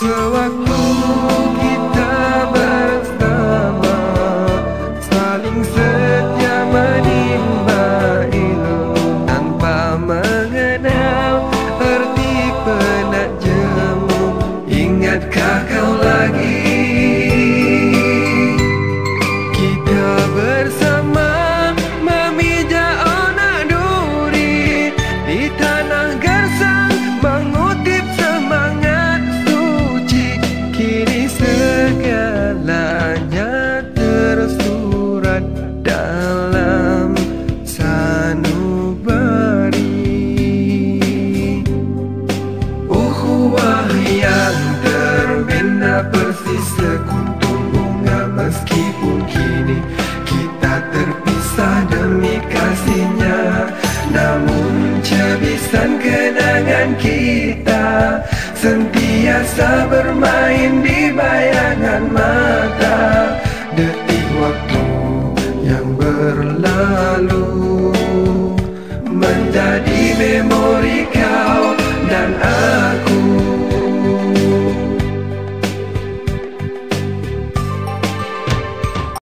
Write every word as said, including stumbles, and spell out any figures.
Sewaktu kita bersama, saling setia menimba ilmu, tanpa mengenal arti penat jemu. Ingatkah kau lagi kita bersama memijak onak duri di tanah gersang, mengutip semangat suci. Kini segalanya tersurat dalam sanubari. Ukhuwah yang terbina persis sekuntum bunga, meskipun kini kita terpisah demi kasihnya, namun cebisan kenangan kita sentiasa bermain di bayang.